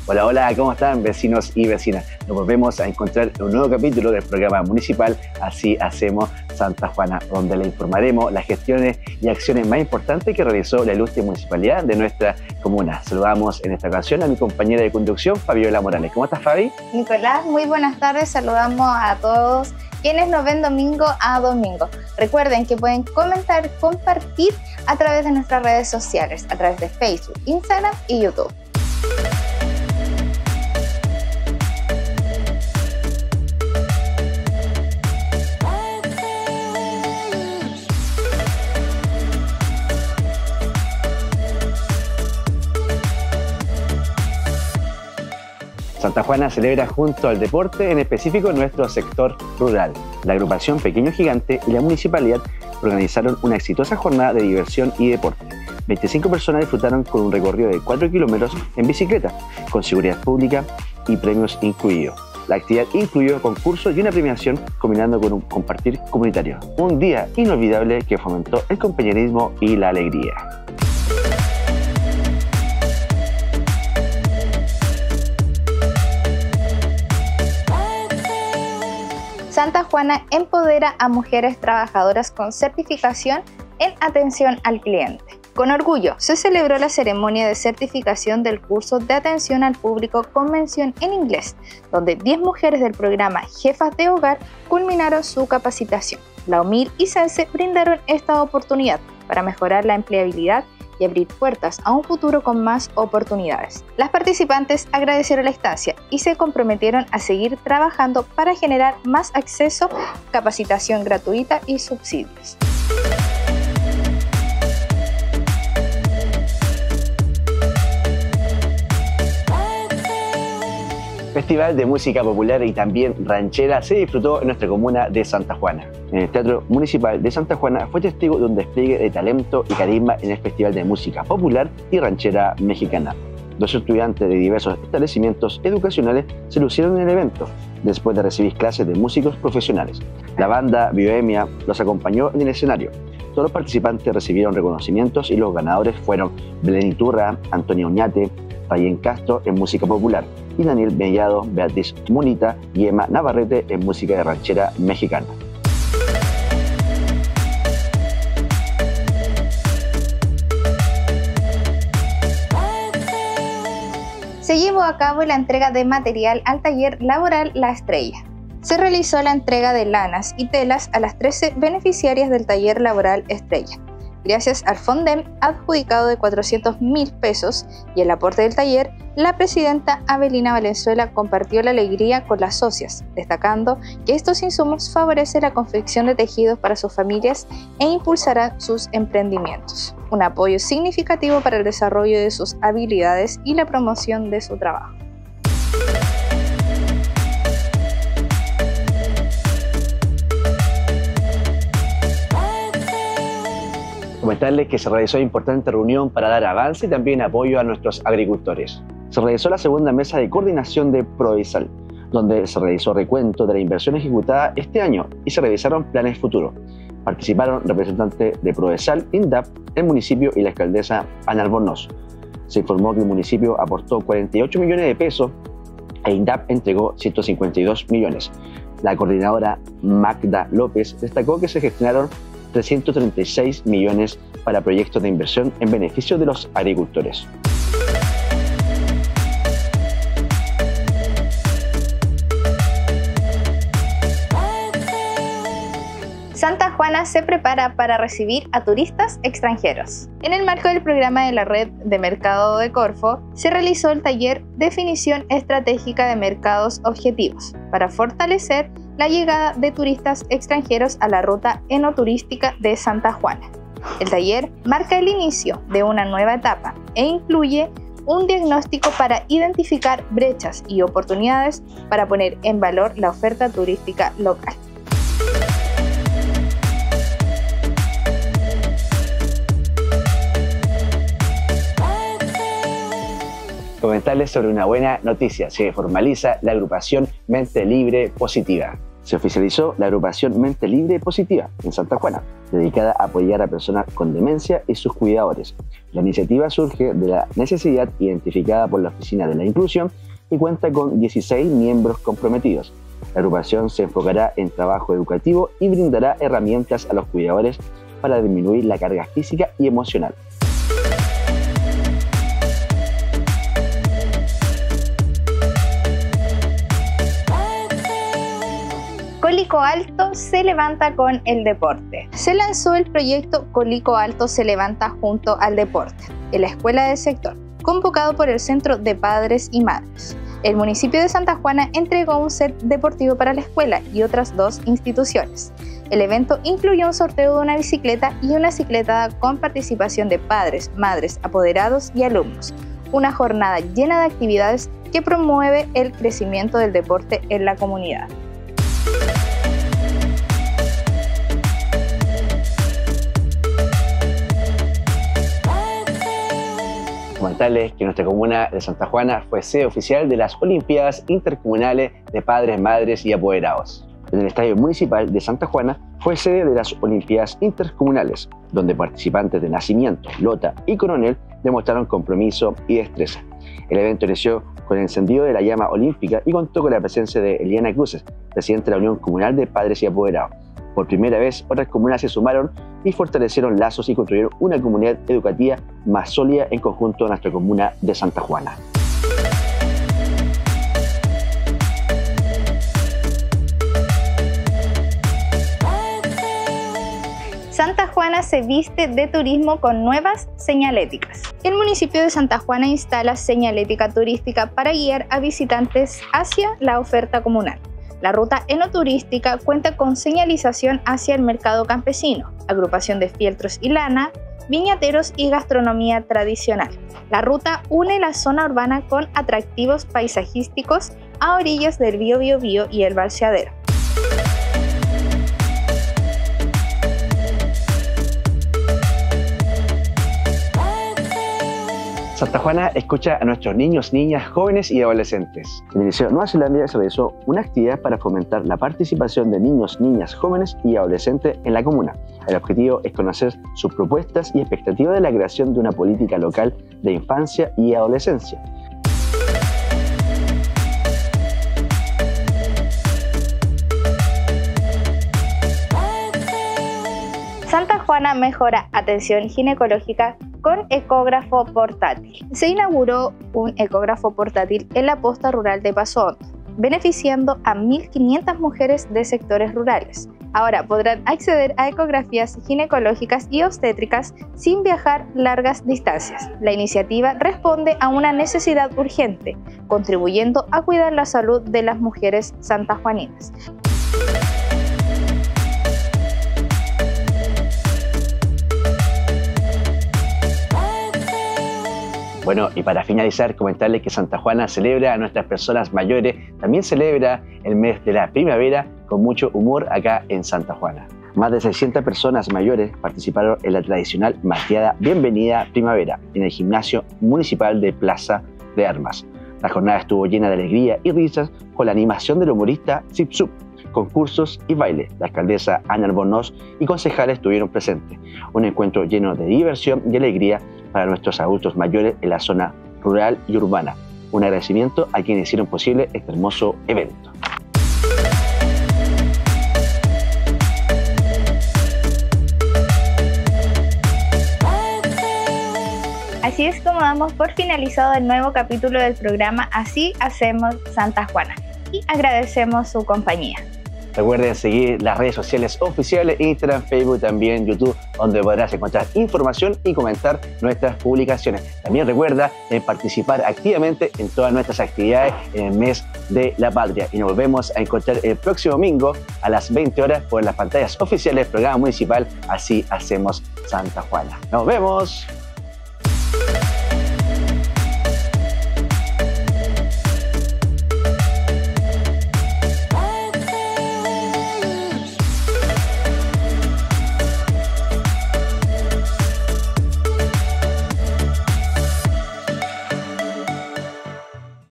Hola, hola, ¿cómo están vecinos y vecinas? Nos volvemos a encontrar en un nuevo capítulo del programa municipal Así Hacemos Santa Juana, donde le informaremos las gestiones y acciones más importantes que realizó la ilustre municipalidad de nuestra comuna. Saludamos en esta ocasión a mi compañera de conducción, Fabiola Morales. ¿Cómo estás, Fabi? Nicolás, muy buenas tardes. Saludamos a todos quienes nos ven domingo a domingo. Recuerden que pueden comentar, compartir a través de nuestras redes sociales, a través de Facebook, Instagram y YouTube. Santa Juana celebra junto al deporte, en específico nuestro sector rural. La agrupación Pequeño Gigante y la municipalidad organizaron una exitosa jornada de diversión y deporte. 25 personas disfrutaron con un recorrido de 4 kilómetros en bicicleta, con seguridad pública y premios incluidos. La actividad incluyó concursos y una premiación combinando con un compartir comunitario. Un día inolvidable que fomentó el compañerismo y la alegría. Santa Juana empodera a mujeres trabajadoras con certificación en atención al cliente. Con orgullo se celebró la ceremonia de certificación del curso de atención al público con mención en inglés, donde 10 mujeres del programa Jefas de Hogar culminaron su capacitación. La UMIL y SENSE brindaron esta oportunidad para mejorar la empleabilidad y abrir puertas a un futuro con más oportunidades. Las participantes agradecieron la estancia y se comprometieron a seguir trabajando para generar más acceso, capacitación gratuita y subsidios. Festival de música popular y también ranchera se disfrutó en nuestra comuna de Santa Juana. En el Teatro Municipal de Santa Juana fue testigo de un despliegue de talento y carisma en el Festival de Música Popular y Ranchera Mexicana. 2 estudiantes de diversos establecimientos educacionales se lucieron en el evento, después de recibir clases de músicos profesionales. La banda Bioemia los acompañó en el escenario. Todos los participantes recibieron reconocimientos y los ganadores fueron Belén Iturra, Antonio Oñate, Rayén Castro en música popular y Daniel Mellado, Beatriz Munita y Emma Navarrete en música de ranchera mexicana. Se llevó a cabo la entrega de material al taller laboral La Estrella. Se realizó la entrega de lanas y telas a las 13 beneficiarias del taller laboral Estrella. Gracias al Fondem adjudicado de 400.000 pesos y el aporte del taller, la presidenta Abelina Valenzuela compartió la alegría con las socias, destacando que estos insumos favorecen la confección de tejidos para sus familias e impulsarán sus emprendimientos. Un apoyo significativo para el desarrollo de sus habilidades y la promoción de su trabajo. Comentarles que se realizó una importante reunión para dar avance y también apoyo a nuestros agricultores. Se realizó la segunda mesa de coordinación de Prodesal, donde se realizó recuento de la inversión ejecutada este año y se revisaron planes futuros. Participaron representantes de Prodesal, INDAP, el municipio y la alcaldesa Ana Albornoz. Se informó que el municipio aportó 48 millones de pesos e INDAP entregó 152 millones. La coordinadora Magda López destacó que se gestionaron 336 millones para proyectos de inversión en beneficio de los agricultores. Santa Juana se prepara para recibir a turistas extranjeros. En el marco del programa de la Red de Mercado de Corfo, se realizó el taller Definición Estratégica de Mercados Objetivos para fortalecer la llegada de turistas extranjeros a la ruta enoturística de Santa Juana. El taller marca el inicio de una nueva etapa e incluye un diagnóstico para identificar brechas y oportunidades para poner en valor la oferta turística local. Comentarles sobre una buena noticia. Se formaliza la agrupación Mente Libre Positiva. Se oficializó la agrupación Mente Libre Positiva en Santa Juana. dedicada a apoyar a personas con demencia y sus cuidadores. La iniciativa surge de la necesidad identificada por la Oficina de la Inclusión y cuenta con 16 miembros comprometidos. La agrupación se enfocará en trabajo educativo y brindará herramientas a los cuidadores para disminuir la carga física y emocional. Colico Alto se levanta con el deporte. Se lanzó el proyecto Colico Alto se levanta junto al deporte en la escuela del sector, convocado por el Centro de Padres y Madres. El municipio de Santa Juana entregó un set deportivo para la escuela y otras 2 instituciones. El evento incluyó un sorteo de una bicicleta y una cicletada con participación de padres, madres, apoderados y alumnos. Una jornada llena de actividades que promueve el crecimiento del deporte en la comunidad. Comentarles que nuestra comuna de Santa Juana fue sede oficial de las Olimpiadas Intercomunales de Padres, Madres y Apoderados. En el Estadio Municipal de Santa Juana fue sede de las Olimpiadas Intercomunales, donde participantes de Nacimiento, Lota y Coronel demostraron compromiso y destreza. El evento inició con el encendido de la llama olímpica y contó con la presencia de Eliana Cruces, presidenta de la Unión Comunal de Padres y Apoderados. Por primera vez, otras comunas se sumaron y fortalecieron lazos y construyeron una comunidad educativa más sólida en conjunto a nuestra comuna de Santa Juana. Santa Juana se viste de turismo con nuevas señaléticas. El municipio de Santa Juana instala señalética turística para guiar a visitantes hacia la oferta comunal. La ruta enoturística cuenta con señalización hacia el mercado campesino, agrupación de fieltros y lana, viñateros y gastronomía tradicional. La ruta une la zona urbana con atractivos paisajísticos a orillas del río Biobío y el Balseadero. Santa Juana escucha a nuestros niños, niñas, jóvenes y adolescentes. En el Liceo Nueva Zelanda se realizó una actividad para fomentar la participación de niños, niñas, jóvenes y adolescentes en la comuna. El objetivo es conocer sus propuestas y expectativas de la creación de una política local de infancia y adolescencia. Santa Juana mejora atención ginecológica con ecógrafo portátil. Se inauguró un ecógrafo portátil en la posta rural de Paso Hondo, beneficiando a 1.500 mujeres de sectores rurales. Ahora podrán acceder a ecografías ginecológicas y obstétricas sin viajar largas distancias. La iniciativa responde a una necesidad urgente, contribuyendo a cuidar la salud de las mujeres santajuaninas. Bueno, y para finalizar, comentarles que Santa Juana celebra a nuestras personas mayores, también celebra el mes de la primavera con mucho humor acá en Santa Juana. Más de 600 personas mayores participaron en la tradicional mateada Bienvenida Primavera en el gimnasio municipal de Plaza de Armas. La jornada estuvo llena de alegría y risas con la animación del humorista Zip Zup, concursos y baile. La alcaldesa Ana Albornoz y concejales estuvieron presentes. Un encuentro lleno de diversión y alegría para nuestros adultos mayores en la zona rural y urbana. Un agradecimiento a quienes hicieron posible este hermoso evento. Así es como damos por finalizado el nuevo capítulo del programa Así Hacemos Santa Juana y agradecemos su compañía. Recuerden seguir las redes sociales oficiales, Instagram, Facebook, también YouTube, donde podrás encontrar información y comentar nuestras publicaciones. También recuerda participar activamente en todas nuestras actividades en el mes de la patria. Y nos volvemos a encontrar el próximo domingo a las 20 horas por las pantallas oficiales del programa municipal Así Hacemos Santa Juana. ¡Nos vemos!